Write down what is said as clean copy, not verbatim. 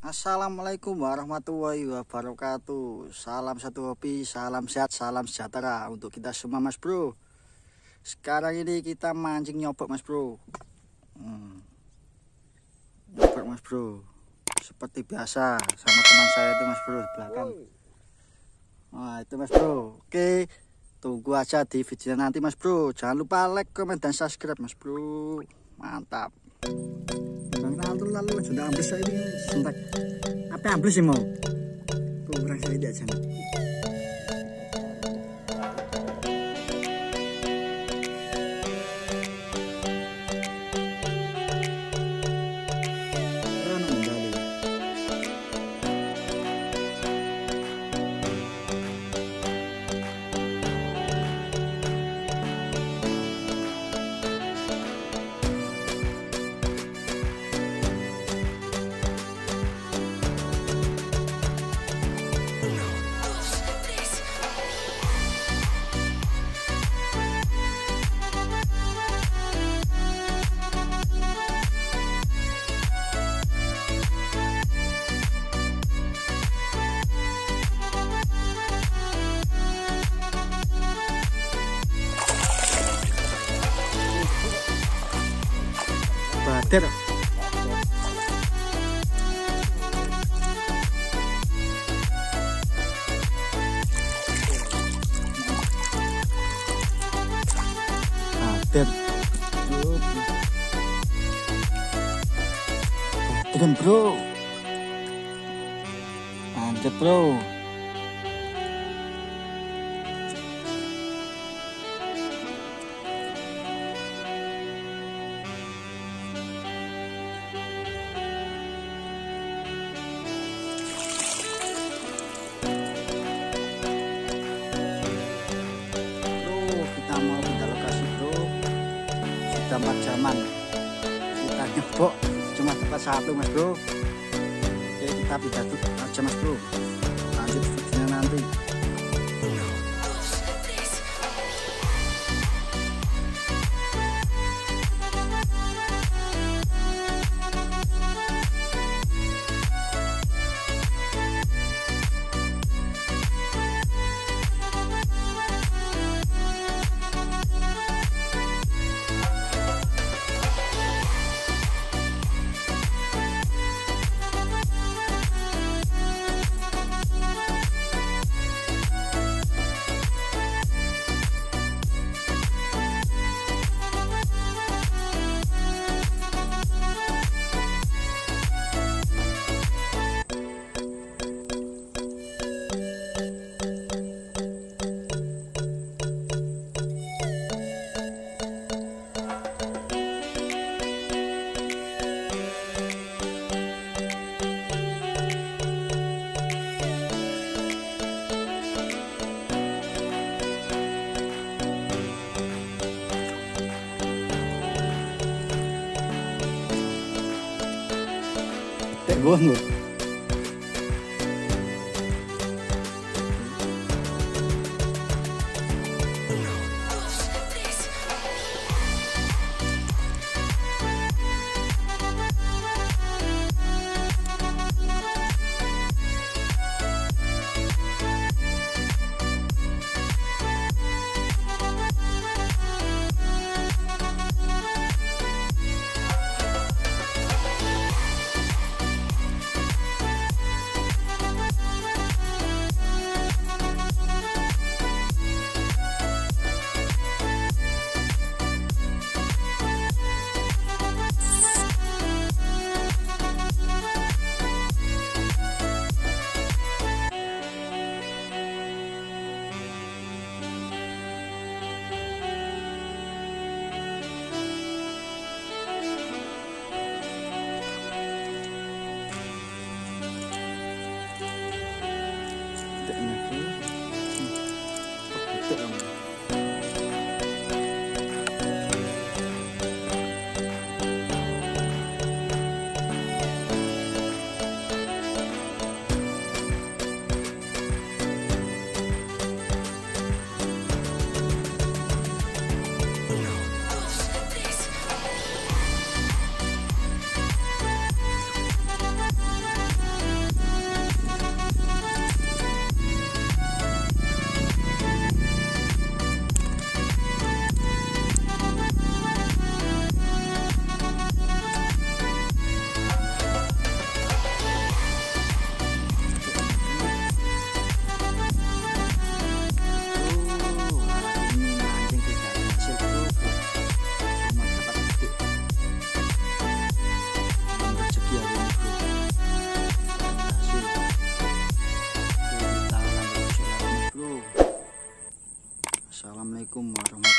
Assalamualaikum warahmatullahi wabarakatuh. Salam satu hobi, salam sehat, salam sejahtera untuk kita semua mas bro. Sekarang ini kita mancing nyobok mas bro. Nyobok mas bro. Seperti biasa sama teman saya itu mas bro di belakang. Nah itu mas bro. Oke, tunggu aja di video nanti mas bro. Jangan lupa like, komen, dan subscribe mas bro. Mantap. Lalu sudah ambles saya ini sentak. Apa ambles sih mau? Kurang saya aja. Bader. Bader. Bader bro. Lanjut bro. Sudah 4 jaman kita nyobok cuma dapat 1 mas bro. Oke, kita pindah aja mas bro, lanjut videonya nanti. Bono. Assalamualaikum warahmatullahi